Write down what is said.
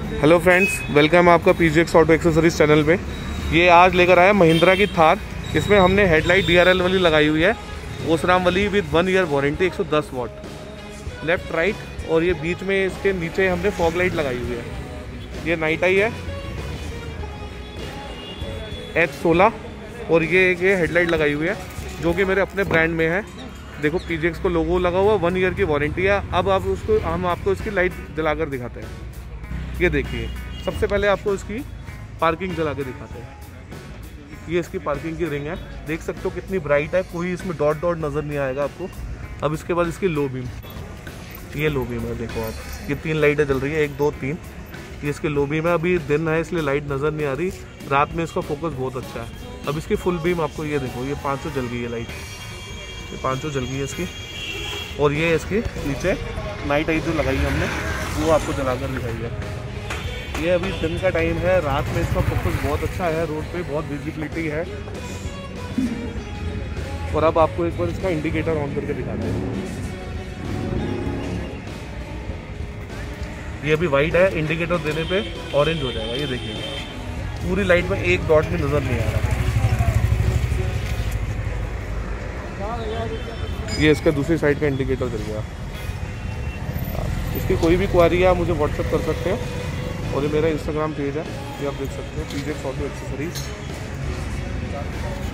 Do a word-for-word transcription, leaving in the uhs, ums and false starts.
Hello friends, welcome आपका पीजीएक्स auto accessories channel पे। ये आज लेकर आया महिंद्रा की थार। इसमें हमने हेडलाइट डीआरएल वाली लगाई हुई है, ओसराम वाली विद वन ईयर वारंटी, एक सौ दस वाट लेफ्ट राइट। और ये बीच में इसके नीचे हमने फॉग लाइट लगाई हुई है। ये नाइट आई है एच सोलह और ये एक ये हेडलाइट लगाई हुई है जो कि मेरे अपने ब्रांड में है। देखो पीजीएक्स को लोगो लगा हुआ, वन ईयर की वारंटी है। अब आप उसको हम आपको इसकी लाइट जलाकर दिखाते हैं। ये देखिए, सबसे पहले आपको इसकी पार्किंग जला के दिखाते हैं। ये इसकी पार्किंग की रिंग है, देख सकते हो कितनी ब्राइट है, कोई इसमें डॉट डॉट नज़र नहीं आएगा आपको। अब इसके बाद इसकी लो बीम, ये लो बीम है, देखो आप, ये तीन लाइटें जल रही है, एक दो तीन। ये इसकी लो बीम है। अभी दिन है इसलिए लाइट नज़र नहीं आ रही, रात में इसका फोकस बहुत अच्छा है। अब इसकी फुल बीम आपको ये देखो, ये पाँचों जल गई है लाइट, ये पाँचों जल गई है इसकी। और ये इसकी नीचे नाइट आई जो लगाई है हमने, वो आपको जलाकर दिखाई है। ये अभी दिन का टाइम है, रात में इसका फोकस बहुत अच्छा है, रोड पे बहुत विजिबिलिटी है। और अब आपको एक बार इसका इंडिकेटर ऑन करके दिखाते हैं। ये अभी वाइट है, इंडिकेटर देने पे ऑरेंज हो जाएगा। ये देखिए, पूरी लाइट में एक डॉट भी नज़र नहीं आ रहा। ये इसका दूसरी साइड का इंडिकेटर जल गया। इसकी कोई भी क्वारी है आप मुझे व्हाट्सएप कर सकते हैं। और ये मेरा इंस्टाग्राम पेज है, ये आप देख सकते हैं, पीजीएक्स ऑटो एक्सेसरीज।